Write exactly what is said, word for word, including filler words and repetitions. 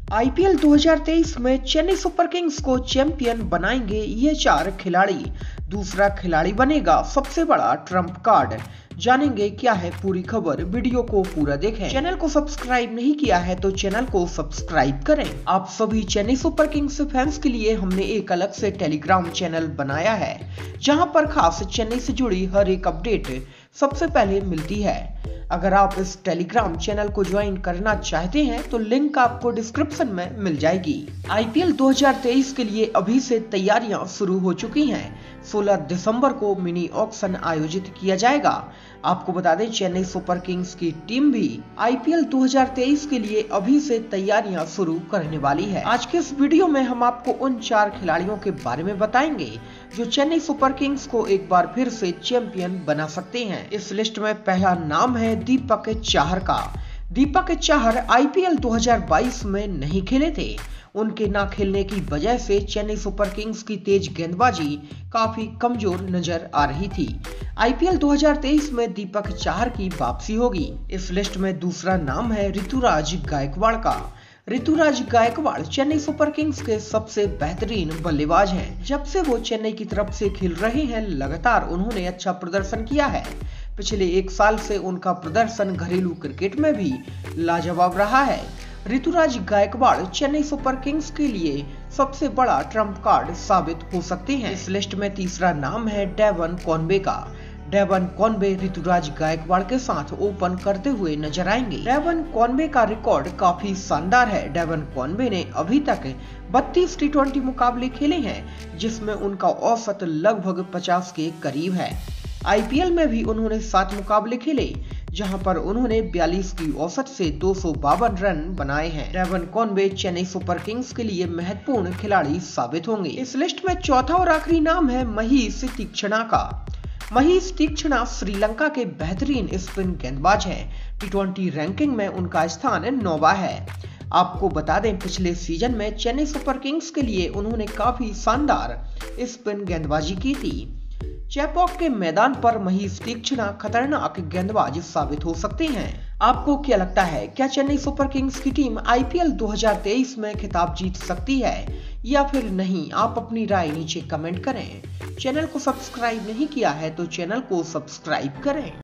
IPL दो हज़ार तेईस में चेन्नई सुपर किंग्स को चैंपियन बनाएंगे ये चार खिलाड़ी। दूसरा खिलाड़ी बनेगा सबसे बड़ा ट्रम्प कार्ड। जानेंगे क्या है पूरी खबर, वीडियो को पूरा देखें। चैनल को सब्सक्राइब नहीं किया है तो चैनल को सब्सक्राइब करें। आप सभी चेन्नई सुपर किंग्स फैंस के लिए हमने एक अलग से टेलीग्राम चैनल बनाया है, जहां पर खास चेन्नई से जुड़ी हर एक अपडेट सबसे पहले मिलती है। अगर आप इस टेलीग्राम चैनल को ज्वाइन करना चाहते हैं तो लिंक आपको डिस्क्रिप्शन में मिल जाएगी। आईपीएल दो हज़ार तेईस के लिए अभी से तैयारियां शुरू हो चुकी हैं। सोलह दिसंबर को मिनी ऑक्शन आयोजित किया जाएगा। आपको बता दें, चेन्नई सुपर किंग्स की टीम भी आईपीएल दो हज़ार तेईस के लिए अभी से तैयारियां शुरू करने वाली है। आज के इस वीडियो में हम आपको उन चार खिलाड़ियों के बारे में बताएंगे जो चेन्नई सुपर किंग्स को एक बार फिर से चैंपियन बना सकते हैं। इस लिस्ट में पहला नाम है दीपक चाहर का। दीपक चाहर आईपीएल दो हज़ार बाईस में नहीं खेले थे। उनके ना खेलने की वजह से चेन्नई सुपर किंग्स की तेज गेंदबाजी काफी कमजोर नजर आ रही थी। आईपीएल दो हज़ार तेईस में दीपक चाहर की वापसी होगी। इस लिस्ट में दूसरा नाम है ऋतुराज गायकवाड़ का। ऋतुराज गायकवाड़ चेन्नई सुपर किंग्स के सबसे बेहतरीन बल्लेबाज हैं। जब से वो चेन्नई की तरफ से खेल रहे हैं, लगातार उन्होंने अच्छा प्रदर्शन किया है। पिछले एक साल से उनका प्रदर्शन घरेलू क्रिकेट में भी लाजवाब रहा है। ऋतुराज गायकवाड़ चेन्नई सुपर किंग्स के लिए सबसे बड़ा ट्रम्प कार्ड साबित हो सकते हैं। इस लिस्ट में तीसरा नाम है डेवन कॉनवे का। डेवन कॉनवे ऋतुराज गायकवाड़ के साथ ओपन करते हुए नजर आएंगे। डेवन कॉनवे का रिकॉर्ड काफी शानदार है। डेवन कॉनवे ने अभी तक बत्तीस टी ट्वेंटी मुकाबले खेले हैं, जिसमें उनका औसत लगभग पचास के करीब है। आईपीएल में भी उन्होंने सात मुकाबले खेले, जहां पर उन्होंने बयालीस की औसत से दो सौ बावन रन बनाए हैं। Devon Conway Chennai Super Kings के लिए महत्वपूर्ण खिलाड़ी साबित होंगे। इस लिस्ट में चौथा और आखिरी नाम है महीश तीक्ष्णा का। महीश तीक्ष्णा श्रीलंका के बेहतरीन स्पिन गेंदबाज हैं। टी ट्वेंटी रैंकिंग में उनका स्थान नौवां है। आपको बता दें, पिछले सीजन में चेन्नई सुपर किंग्स के लिए उन्होंने काफी शानदार स्पिन गेंदबाजी की थी। चेपॉक के मैदान पर महीश तीक्ष्णा खतरनाक गेंदबाज साबित हो सकते हैं। आपको क्या लगता है, क्या चेन्नई सुपर किंग्स की टीम आईपीएल दो हज़ार तेईस में खिताब जीत सकती है या फिर नहीं? आप अपनी राय नीचे कमेंट करें। चैनल को सब्सक्राइब नहीं किया है तो चैनल को सब्सक्राइब करें।